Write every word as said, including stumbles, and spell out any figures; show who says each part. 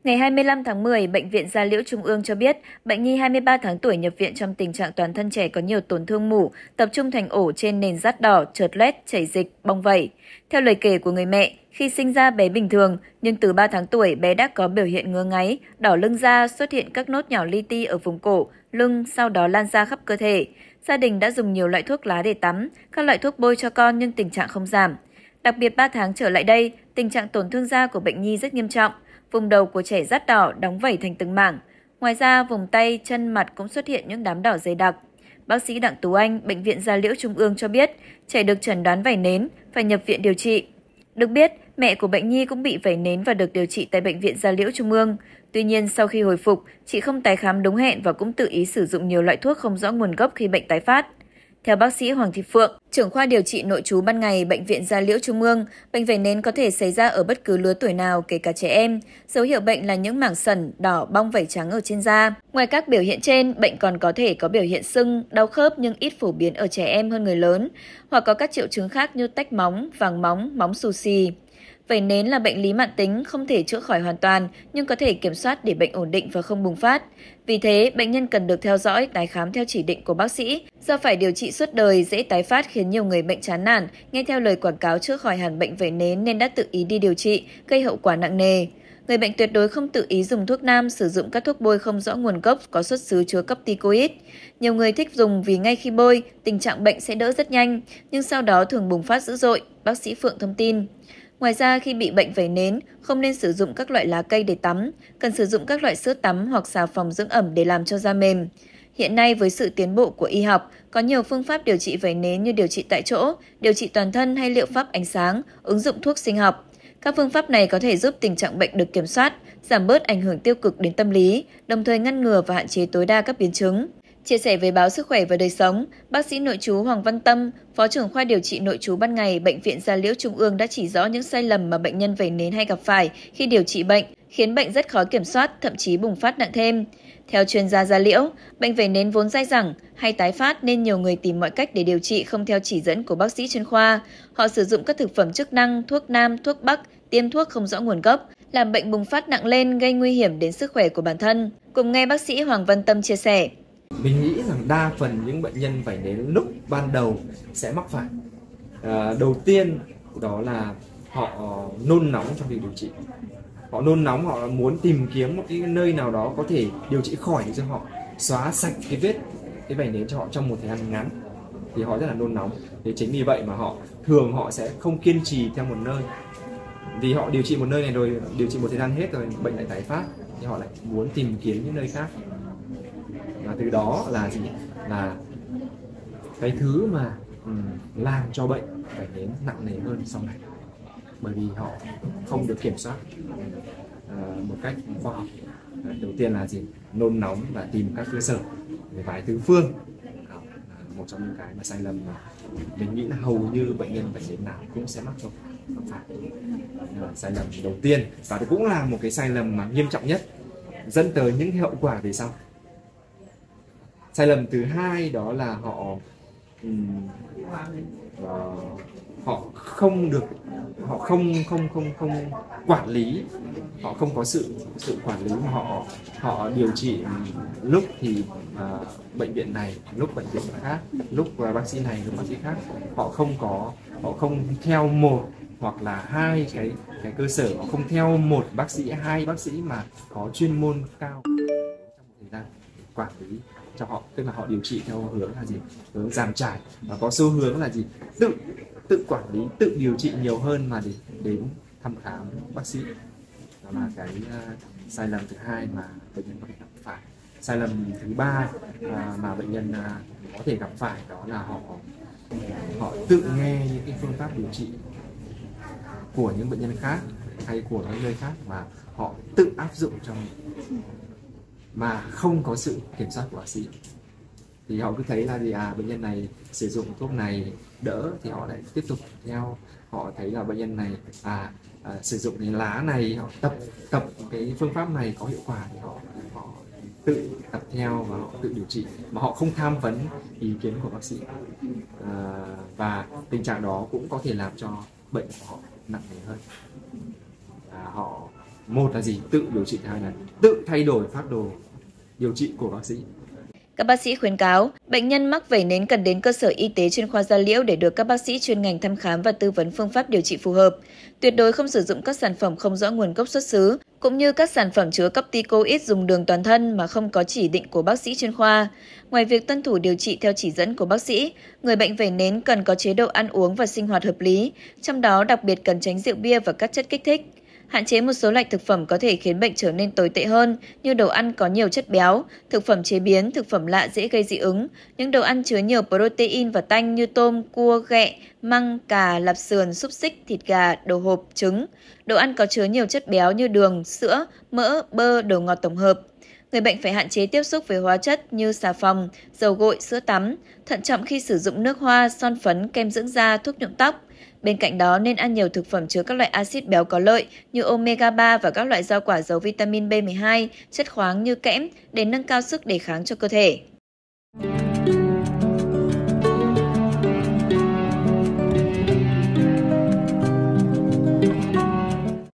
Speaker 1: Ngày hai mươi lăm tháng mười, Bệnh viện Da Liễu Trung ương cho biết bệnh nhi hai mươi ba tháng tuổi nhập viện trong tình trạng toàn thân trẻ có nhiều tổn thương mủ, tập trung thành ổ trên nền rát đỏ, chợt loét, chảy dịch, bong vẩy. Theo lời kể của người mẹ, khi sinh ra bé bình thường, nhưng từ ba tháng tuổi bé đã có biểu hiện ngứa ngáy, đỏ lưng da, xuất hiện các nốt nhỏ li ti ở vùng cổ, lưng, sau đó lan ra khắp cơ thể. Gia đình đã dùng nhiều loại thuốc lá để tắm, các loại thuốc bôi cho con nhưng tình trạng không giảm. Đặc biệt ba tháng trở lại đây, tình trạng tổn thương da của bệnh nhi rất nghiêm trọng. Vùng đầu của trẻ rát đỏ, đóng vẩy thành từng mảng. Ngoài ra, vùng tay, chân, mặt cũng xuất hiện những đám đỏ dày đặc. Bác sĩ Đặng Tú Anh, Bệnh viện Da Liễu Trung ương cho biết, trẻ được chẩn đoán vẩy nến, phải nhập viện điều trị. Được biết, mẹ của bệnh nhi cũng bị vẩy nến và được điều trị tại Bệnh viện Da Liễu Trung ương. Tuy nhiên, sau khi hồi phục, chị không tái khám đúng hẹn và cũng tự ý sử dụng nhiều loại thuốc không rõ nguồn gốc khi bệnh tái phát. Theo bác sĩ Hoàng Thị Phượng, trưởng khoa điều trị nội trú ban ngày Bệnh viện Da Liễu Trung ương, bệnh vẩy nến có thể xảy ra ở bất cứ lứa tuổi nào, kể cả trẻ em. Dấu hiệu bệnh là những mảng sẩn, đỏ, bong vẩy trắng ở trên da. Ngoài các biểu hiện trên, bệnh còn có thể có biểu hiện sưng, đau khớp nhưng ít phổ biến ở trẻ em hơn người lớn, hoặc có các triệu chứng khác như tách móng, vàng móng, móng xù xì. Vẩy nến là bệnh lý mãn tính, không thể chữa khỏi hoàn toàn, nhưng có thể kiểm soát để bệnh ổn định và không bùng phát. Vì thế, bệnh nhân cần được theo dõi, tái khám theo chỉ định của bác sĩ. Do phải điều trị suốt đời, dễ tái phát khiến nhiều người bệnh chán nản, nghe theo lời quảng cáo chữa khỏi hẳn bệnh vẩy nến nên đã tự ý đi điều trị, gây hậu quả nặng nề. Người bệnh tuyệt đối không tự ý dùng thuốc nam, sử dụng các thuốc bôi không rõ nguồn gốc có xuất xứ chứa corticoid. Nhiều người thích dùng vì ngay khi bôi, tình trạng bệnh sẽ đỡ rất nhanh, nhưng sau đó thường bùng phát dữ dội, bác sĩ Phượng thông tin. Ngoài ra, khi bị bệnh vẩy nến, không nên sử dụng các loại lá cây để tắm, cần sử dụng các loại sữa tắm hoặc xà phòng dưỡng ẩm để làm cho da mềm. Hiện nay, với sự tiến bộ của y học, có nhiều phương pháp điều trị vẩy nến như điều trị tại chỗ, điều trị toàn thân hay liệu pháp ánh sáng, ứng dụng thuốc sinh học. Các phương pháp này có thể giúp tình trạng bệnh được kiểm soát, giảm bớt ảnh hưởng tiêu cực đến tâm lý, đồng thời ngăn ngừa và hạn chế tối đa các biến chứng. Chia sẻ với báo Sức khỏe và Đời sống, bác sĩ nội trú Hoàng Văn Tâm, Phó trưởng khoa điều trị nội trú ban ngày Bệnh viện Da Liễu Trung ương đã chỉ rõ những sai lầm mà bệnh nhân vẩy nến hay gặp phải khi điều trị bệnh, khiến bệnh rất khó kiểm soát, thậm chí bùng phát nặng thêm. Theo chuyên gia da liễu, bệnh vẩy nến vốn dai dẳng hay tái phát nên nhiều người tìm mọi cách để điều trị không theo chỉ dẫn của bác sĩ chuyên khoa. Họ sử dụng các thực phẩm chức năng, thuốc nam, thuốc bắc, tiêm thuốc không rõ nguồn gốc, làm bệnh bùng phát nặng lên, gây nguy hiểm đến sức khỏe của bản thân. Cùng nghe bác sĩ Hoàng Văn Tâm chia sẻ.
Speaker 2: Mình nghĩ rằng đa phần những bệnh nhân vẩy nến lúc ban đầu sẽ mắc phải. À, đầu tiên đó là họ nôn nóng trong việc điều trị. Họ nôn nóng, họ muốn tìm kiếm một cái nơi nào đó có thể điều trị khỏi để cho họ xóa sạch cái vết cái vẩy nến cho họ trong một thời gian ngắn. Thì họ rất là nôn nóng. Thì chính vì vậy mà họ thường họ sẽ không kiên trì theo một nơi. Vì họ điều trị một nơi này rồi, điều trị một thời gian hết rồi, bệnh lại tái phát, thì họ lại muốn tìm kiếm những nơi khác. Và từ đó là gì? Là cái thứ mà um, làm cho bệnh vẩy nến nặng nề hơn sau này, bởi vì họ không được kiểm soát uh, một cách khoa học. Uh, đầu tiên là gì? Nôn nóng và tìm các cơ sở về vài tứ phương. Đó, một trong những cái mà sai lầm mà mình nghĩ là hầu như bệnh nhân vẩy nến nào cũng sẽ mắc trong mắc phải. Uh, sai lầm đầu tiên, và cũng là một cái sai lầm mà nghiêm trọng nhất, dẫn tới những cái hậu quả về sau. Sai lầm thứ hai đó là họ um, uh, họ không được họ không không không không quản lý, họ không có sự sự quản lý mà họ họ điều trị lúc thì uh, bệnh viện này, lúc bệnh viện khác, lúc uh, bác sĩ này, lúc bác sĩ khác, họ không có họ không theo một hoặc là hai cái cái cơ sở, họ không theo một bác sĩ, hai bác sĩ mà có chuyên môn cao trong một thời gian quản lý cho họ, tức là họ điều trị theo hướng là gì? Hướng dàn trải, và có xu hướng là gì? Tự tự quản lý, tự điều trị nhiều hơn mà để đến thăm khám bác sĩ. Đó là cái uh, sai lầm thứ hai mà bệnh nhân có thể gặp phải. Sai lầm thứ ba uh, mà bệnh nhân uh, có thể gặp phải đó là họ họ tự nghe những cái phương pháp điều trị của những bệnh nhân khác hay của những nơi khác và họ tự áp dụng trong mà không có sự kiểm soát của bác sĩ. Thì họ cứ thấy là gì à bệnh nhân này sử dụng thuốc này đỡ thì họ lại tiếp tục theo. Họ thấy là bệnh nhân này à, à sử dụng cái lá này, họ tập tập cái phương pháp này có hiệu quả thì họ họ tự tập theo và họ tự điều trị mà họ không tham vấn ý kiến của bác sĩ. À, và tình trạng đó cũng có thể làm cho bệnh của họ nặng nề hơn. À, họ một là gì? Tự điều trị, hai là tự thay đổi phác đồ điều trị của bác sĩ.
Speaker 1: Các bác sĩ khuyến cáo, bệnh nhân mắc vẩy nến cần đến cơ sở y tế chuyên khoa da liễu để được các bác sĩ chuyên ngành thăm khám và tư vấn phương pháp điều trị phù hợp. Tuyệt đối không sử dụng các sản phẩm không rõ nguồn gốc xuất xứ, cũng như các sản phẩm chứa corticoid dùng đường toàn thân mà không có chỉ định của bác sĩ chuyên khoa. Ngoài việc tuân thủ điều trị theo chỉ dẫn của bác sĩ, người bệnh vẩy nến cần có chế độ ăn uống và sinh hoạt hợp lý, trong đó đặc biệt cần tránh rượu bia và các chất kích thích. Hạn chế một số loại thực phẩm có thể khiến bệnh trở nên tồi tệ hơn, như đồ ăn có nhiều chất béo, thực phẩm chế biến, thực phẩm lạ dễ gây dị ứng, những đồ ăn chứa nhiều protein và tanh như tôm, cua, ghẹ, măng, cà, lạp sườn, xúc xích, thịt gà, đồ hộp, trứng. Đồ ăn có chứa nhiều chất béo như đường, sữa, mỡ, bơ, đồ ngọt tổng hợp. Người bệnh phải hạn chế tiếp xúc với hóa chất như xà phòng, dầu gội, sữa tắm, thận trọng khi sử dụng nước hoa, son phấn, kem dưỡng da, thuốc nhuộm tóc. Bên cạnh đó nên ăn nhiều thực phẩm chứa các loại axit béo có lợi như omega ba và các loại rau quả giàu vitamin B mười hai, chất khoáng như kẽm để nâng cao sức đề kháng cho cơ thể.